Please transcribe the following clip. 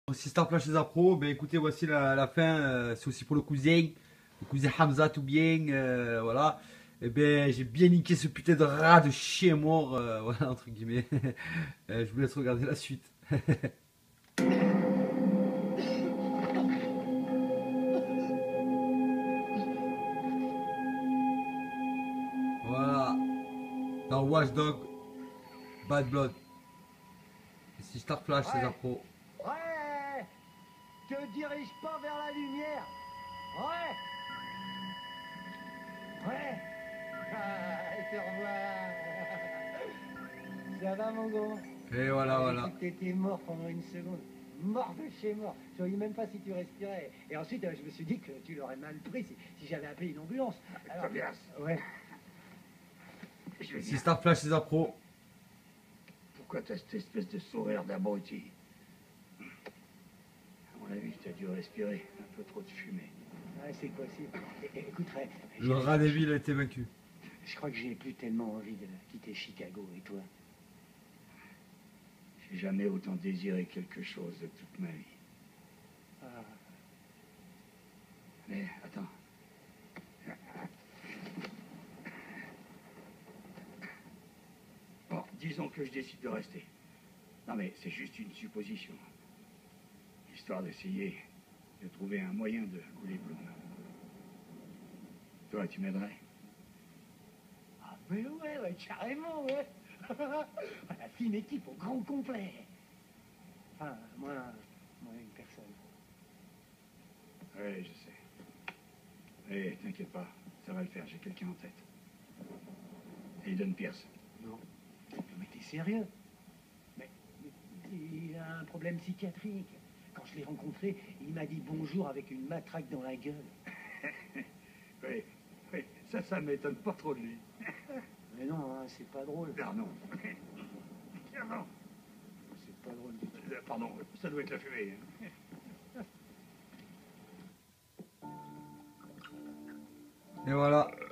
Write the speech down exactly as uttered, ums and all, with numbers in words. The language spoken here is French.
Si Star Flash les appros, ben écoutez, voici la, la fin. Euh, c'est aussi pour le cousin, le cousin Hamza, tout bien. Euh, voilà. Et ben j'ai bien niqué ce putain de rat de chien mort. Euh, voilà, entre guillemets. Euh, je vous laisse regarder la suite. Voilà. Dans Watchdog, Bad Blood. Si Star Flash les Ouais. appros. Ouais. Te dirige pas vers la lumière. Ouais. Ouais. Ah, et te revoilà. Ça va, mon gros? Et voilà, Ah, voilà. j'ai cru que t'étais mort pendant une seconde. Mort de chez mort. Je voyais même pas si tu respirais. Et ensuite, euh, je me suis dit que tu l'aurais mal pris si, si j'avais appelé une ambulance. Alors, Tobias, ouais. je vais Si dire, Star Flash les appros. pourquoi t'as cette espèce de sourire d'abruti? À mon avis, t'as dû respirer un peu trop de fumée. Ouais, c'est possible. É- é- Écoute, Ray, Le j'ai- rat des villes a été vaincu. je crois que j'ai plus tellement envie de quitter Chicago. Et toi? J'ai jamais autant désiré quelque chose de toute ma vie. Ah. Mais attends. Bon, disons que je décide de rester. Non mais c'est juste une supposition. Histoire d'essayer de trouver un moyen de couler Bloom. Toi, tu m'aiderais? Ah, mais ouais, ouais, carrément, ouais. La fine équipe au grand complet. Enfin, moi, moi, une personne. Oui, je sais. Eh, t'inquiète pas, ça va le faire, j'ai quelqu'un en tête. Aiden Pierce. Non. Mais t'es sérieux? Mais, mais il a un problème psychiatrique. Quand je l'ai rencontré, il m'a dit bonjour avec une matraque dans la gueule. Oui, oui, ça, ça m'étonne pas trop de lui. Mais non, hein, c'est pas drôle. Ah non. Ah non. C'est pas drôle du tout. Euh, Pardon, ça doit être la fumée. hein. Et voilà.